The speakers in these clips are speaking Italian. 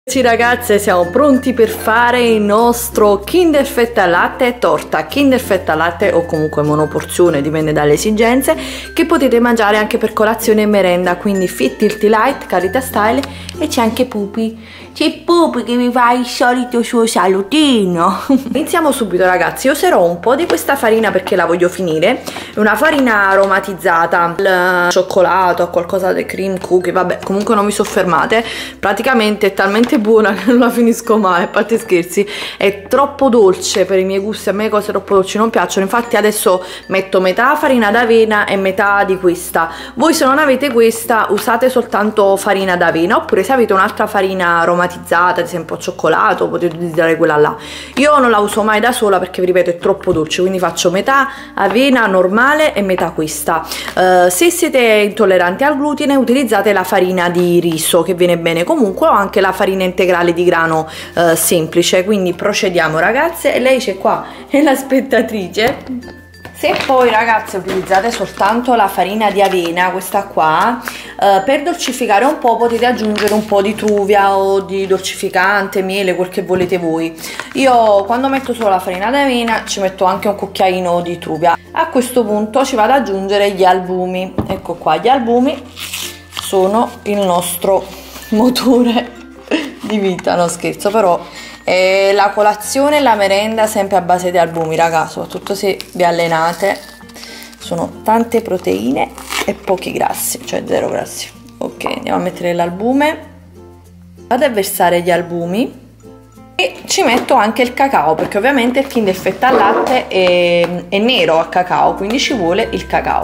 Sì ragazze, siamo pronti per fare il nostro Kinder Fetta Latte torta Kinder Fetta Latte o comunque monoporzione, dipende dalle esigenze, che potete mangiare anche per colazione e merenda, quindi fit, healthy, light, Carita Style. E c'è anche Pupi, c'è Pupi che mi fa il solito suo salutino. Iniziamo subito ragazzi. Io userò un po' di questa farina perché la voglio finire, è una farina aromatizzata al cioccolato, a qualcosa di cream cookie, vabbè, comunque non vi soffermate, praticamente è talmente buona che non la finisco mai, a parte scherzi, è troppo dolce per i miei gusti, a me le cose troppo dolci non piacciono, infatti adesso metto metà farina d'avena e metà di questa. Voi se non avete questa usate soltanto farina d'avena, oppure se avete un'altra farina aromatizzata, ad esempio cioccolato, potete utilizzare quella là. Io non la uso mai da sola perché vi ripeto è troppo dolce, quindi faccio metà avena normale e metà questa. Se siete intolleranti al glutine utilizzate la farina di riso che viene bene comunque, o anche la farina integrale di grano semplice. Quindi procediamo ragazze, e lei c'è qua, è la spettatrice. Se poi ragazze utilizzate soltanto la farina di avena, questa qua, per dolcificare un po' potete aggiungere un po' di truvia o di dolcificante, miele, quel che volete voi. Io quando metto solo la farina d'avena ci metto anche un cucchiaino di truvia. A questo punto ci vado ad aggiungere gli albumi. Ecco qua, gli albumi sono il nostro motore di vita, no scherzo, però la colazione e la merenda sempre a base di albumi raga, soprattutto se vi allenate, sono tante proteine e pochi grassi, cioè zero grassi. Ok, andiamo a mettere l'albume, vado a versare gli albumi e ci metto anche il cacao, perché ovviamente il Kinder Fetta al latte è nero a cacao, quindi ci vuole il cacao.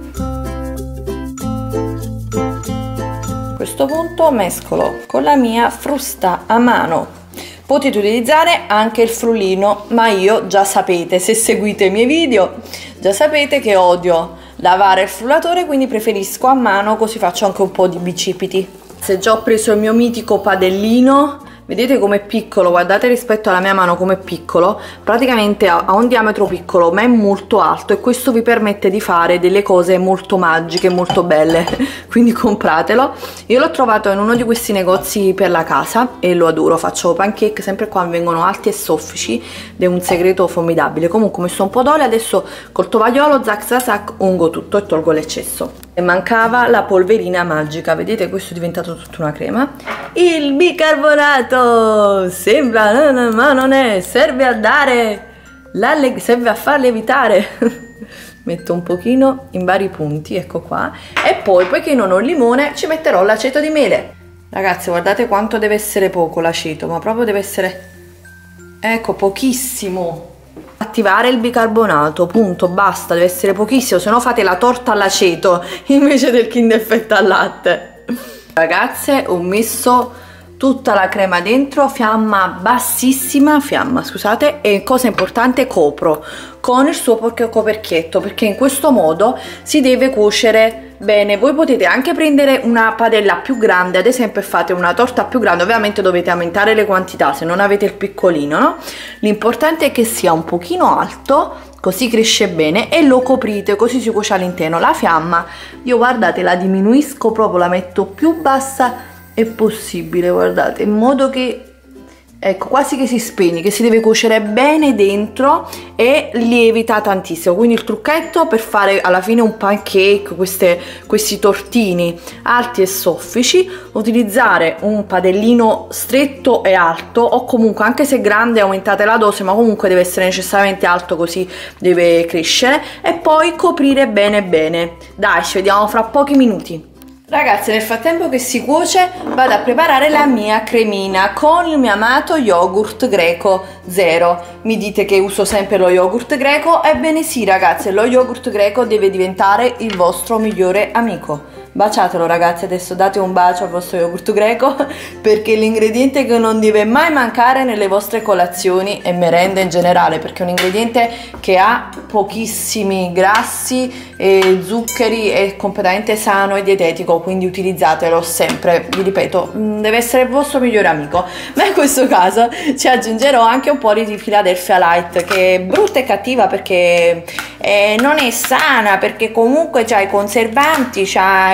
A questo punto mescolo con la mia frusta a mano. Potete utilizzare anche il frullino, ma io già sapete, se seguite i miei video, già sapete che odio lavare il frullatore, quindi preferisco a mano, così faccio anche un po' di bicipiti. Se già ho preso il mio mitico padellino, vedete com'è piccolo, guardate rispetto alla mia mano com'è piccolo, praticamente ha un diametro piccolo ma è molto alto, e questo vi permette di fare delle cose molto magiche, molto belle, quindi compratelo. Io l'ho trovato in uno di questi negozi per la casa e lo adoro, faccio pancake, sempre qua mi vengono alti e soffici ed è un segreto formidabile. Comunque ho messo un po' d'olio, adesso col tovagliolo zac zac zac ungo tutto e tolgo l'eccesso. E mancava la polverina magica, vedete, questo è diventato tutta una crema. Il bicarbonato sembra, ma non è, serve a dare serve a far lievitare. Metto un pochino in vari punti, ecco qua, e poi poiché non ho il limone ci metterò l'aceto di mele. Ragazzi guardate quanto deve essere poco l'aceto, ma proprio deve essere, ecco, pochissimo. Attivare il bicarbonato, punto, basta, deve essere pochissimo, se no fate la torta all'aceto invece del Kinder Fetta al latte. Ragazze, ho messo tutta la crema dentro, fiamma bassissima, scusate, e cosa importante, copro con il suo coperchietto, perché in questo modo si deve cuocere bene. Voi potete anche prendere una padella più grande, ad esempio, e fate una torta più grande, ovviamente dovete aumentare le quantità se non avete il piccolino, no? L'importante è che sia un pochino alto, così cresce bene, e lo coprite, così si cuoce all'interno. La fiamma io guardate la diminuisco proprio, la metto più bassa è possibile, guardate, in modo che, ecco, quasi che si spegne, che si deve cuocere bene dentro e lievita tantissimo. Quindi il trucchetto per fare alla fine un pancake, questi tortini alti e soffici, utilizzare un padellino stretto e alto, o comunque anche se grande aumentate la dose, ma comunque deve essere necessariamente alto, così deve crescere, e poi coprire bene bene. Dai, ci vediamo fra pochi minuti. Ragazzi, nel frattempo che si cuoce vado a preparare la mia cremina con il mio amato yogurt greco zero. Mi dite che uso sempre lo yogurt greco? Ebbene sì ragazzi, lo yogurt greco deve diventare il vostro migliore amico. Baciatelo ragazzi, adesso date un bacio al vostro yogurt greco, perché è l'ingrediente che non deve mai mancare nelle vostre colazioni e merende in generale, perché è un ingrediente che ha pochissimi grassi e zuccheri, è completamente sano e dietetico, quindi utilizzatelo sempre, vi ripeto, deve essere il vostro migliore amico. Ma in questo caso ci aggiungerò anche un po' di Philadelphia Light, che è brutta e cattiva perché non è sana, perché comunque c'ha i conservanti, c'ha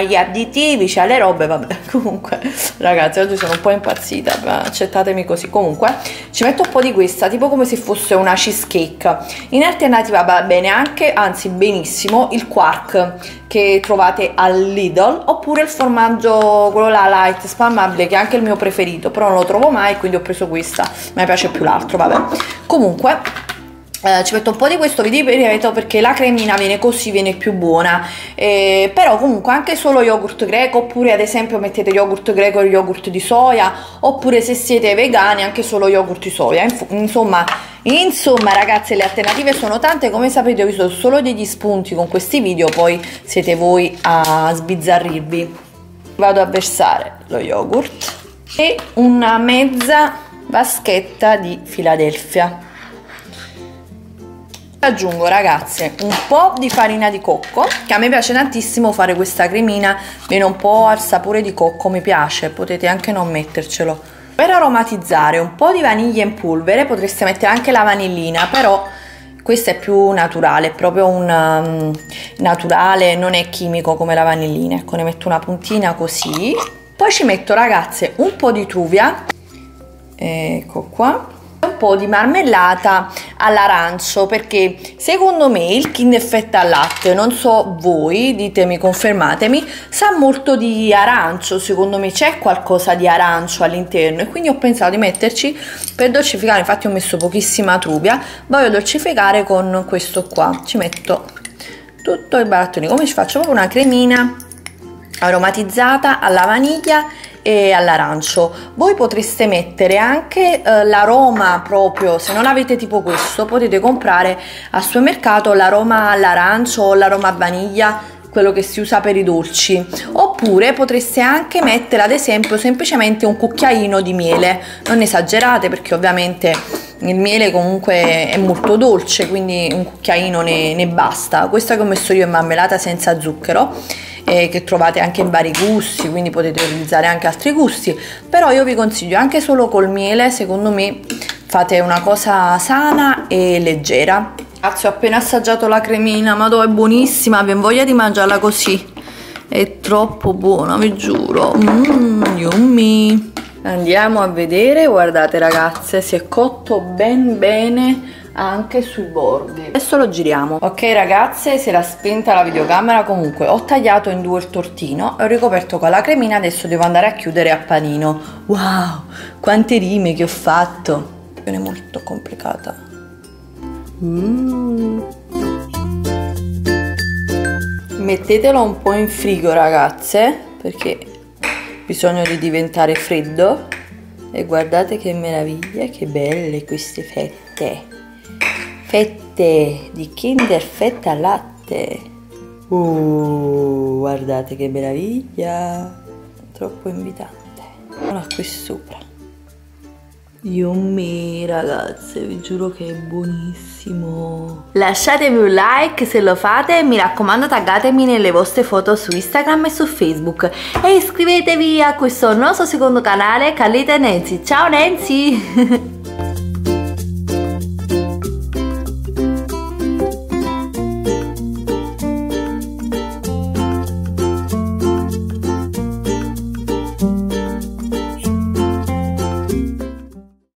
gli additivi, c'ha le robe, vabbè. Comunque ragazzi, oggi sono un po' impazzita, accettatemi così. Comunque ci metto un po' di questa, tipo come se fosse una cheesecake. In alternativa va bene anche, anzi benissimo, il quark che trovate al Lidl, oppure il formaggio, quello là light spalmabile, che è anche il mio preferito, però non lo trovo mai, quindi ho preso questa, mi piace più l'altro, vabbè. Comunque ci metto un po' di questo, vi ripeto, perché la cremina viene così, viene più buona, però comunque anche solo yogurt greco, oppure ad esempio mettete yogurt greco e yogurt di soia, oppure se siete vegani anche solo yogurt di soia. Insomma ragazze, le alternative sono tante. Come sapete, ho visto solo degli spunti con questi video, poi siete voi a sbizzarrirvi. Vado a versare lo yogurt e una mezza vaschetta di Philadelphia. Aggiungo, ragazze, un po' di farina di cocco, che a me piace tantissimo fare questa cremina, viene un po' al sapore di cocco, mi piace, potete anche non mettercelo. Per aromatizzare un po' di vaniglia in polvere, potreste mettere anche la vanillina, però questa è più naturale, è proprio un naturale, non è chimico come la vanillina. Ecco, ne metto una puntina così. Poi ci metto, ragazze, un po' di truvia, ecco qua, un po' di marmellata all'arancio, perché secondo me il Kinder fetta al latte, non so voi, ditemi, confermatemi, sa molto di arancio. Secondo me c'è qualcosa di arancio all'interno, e quindi ho pensato di metterci per dolcificare. Infatti ho messo pochissima truvia, voglio dolcificare con questo qua, ci metto tutto il barattone, come ci faccio proprio una cremina aromatizzata alla vaniglia e all'arancio. Voi potreste mettere anche l'aroma, proprio se non avete tipo questo, potete comprare al supermercato l'aroma all'arancio o l'aroma a vaniglia, quello che si usa per i dolci, oppure potreste anche mettere ad esempio semplicemente un cucchiaino di miele. Non esagerate, perché ovviamente il miele comunque è molto dolce, quindi un cucchiaino ne basta. Questa che ho messo io è marmellata senza zucchero, che trovate anche in vari gusti, quindi potete utilizzare anche altri gusti, però io vi consiglio anche solo col miele. Secondo me fate una cosa sana e leggera. Ragazzi, ho appena assaggiato la cremina, ma è buonissima, vi voglia di mangiarla così, è troppo buona, vi giuro. Yummy. Andiamo a vedere, guardate ragazze, si è cotto ben bene anche sui bordi. Adesso lo giriamo. Ok ragazze, si era spenta la videocamera. Comunque ho tagliato in due il tortino e ho ricoperto con la cremina. Adesso devo andare a chiudere a panino. Wow, quante rime che ho fatto. Non è molto complicata. Mettetelo un po' in frigo, ragazze, perché bisogna di diventare freddo. E guardate che meraviglia, che belle queste fette di Kinder fetta al latte. Guardate che meraviglia, troppo invitante. Ora qui sopra. Yummy ragazze, vi giuro che è buonissimo. Lasciatemi un like se lo fate e mi raccomando taggatemi nelle vostre foto su Instagram e su Facebook, e iscrivetevi a questo nostro secondo canale, Carlita e Nancy. Ciao Nancy.